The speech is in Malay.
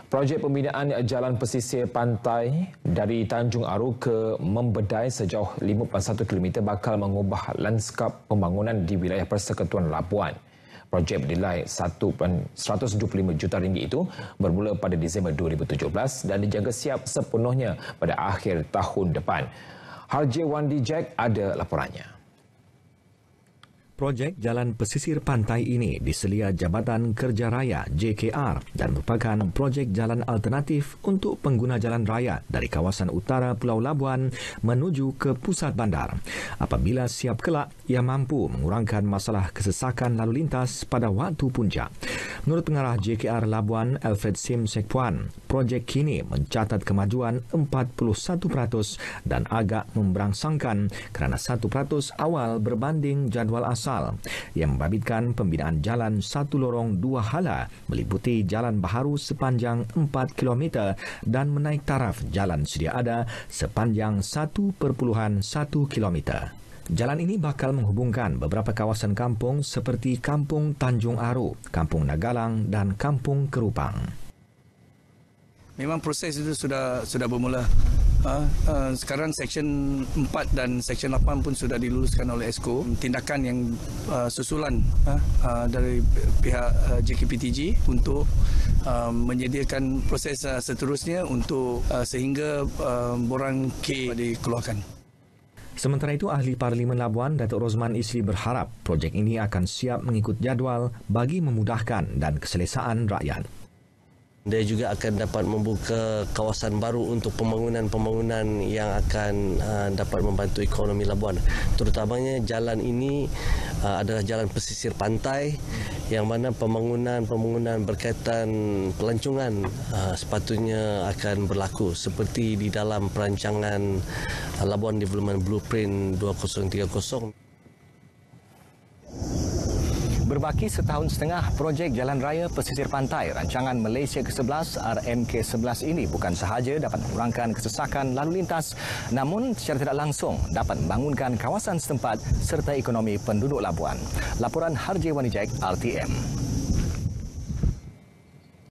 Projek pembinaan jalan pesisir pantai dari Tanjung Aru ke Membedai sejauh 51 km bakal mengubah lanskap pembangunan di wilayah Persekutuan Labuan. Projek bernilai RM125 juta itu bermula pada Disember 2017 dan dijaga siap sepenuhnya pada akhir tahun depan. Harje Wandi Jack ada laporannya. Projek Jalan Pesisir Pantai ini diselia Jabatan Kerja Raya JKR dan merupakan projek jalan alternatif untuk pengguna jalan raya dari kawasan utara Pulau Labuan menuju ke pusat bandar. Apabila siap kelak, ia mampu mengurangkan masalah kesesakan lalu lintas pada waktu puncak. Menurut pengarah JKR Labuan, Alfred Sim Sekpuan, projek kini mencatat kemajuan 41% dan agak memberangsangkan kerana 1% awal berbanding jadual asal yang membabitkan pembinaan jalan satu lorong dua hala meliputi jalan baharu sepanjang 4 km dan menaik taraf jalan sedia ada sepanjang 1.1 km. Jalan ini bakal menghubungkan beberapa kawasan kampung seperti Kampung Tanjung Aru, Kampung Nagalang dan Kampung Kerupang. Memang proses itu sudah bermula. Sekarang Seksyen 4 dan Seksyen 8 pun sudah diluluskan oleh ESCO. Tindakan yang susulan dari pihak JKPTG untuk menyediakan proses seterusnya untuk sehingga borang K dikeluarkan. Sementara itu, Ahli Parlimen Labuan, Datuk Rosman Isri berharap projek ini akan siap mengikut jadual bagi memudahkan dan keselesaan rakyat. Dia juga akan dapat membuka kawasan baru untuk pembangunan-pembangunan yang akan dapat membantu ekonomi Labuan. Terutamanya jalan ini adalah jalan pesisir pantai yang mana pembangunan berkaitan pelancongan sepatutnya akan berlaku seperti di dalam perancangan Labuan Development Blueprint 2030. Berbaki setahun setengah, projek Jalan Raya Pesisir Pantai rancangan Malaysia ke-11 RMK-11 ini bukan sahaja dapat mengurangkan kesesakan lalu lintas, namun secara tidak langsung dapat membangunkan kawasan setempat serta ekonomi penduduk Labuan. Laporan Harje Wanijek, RTM.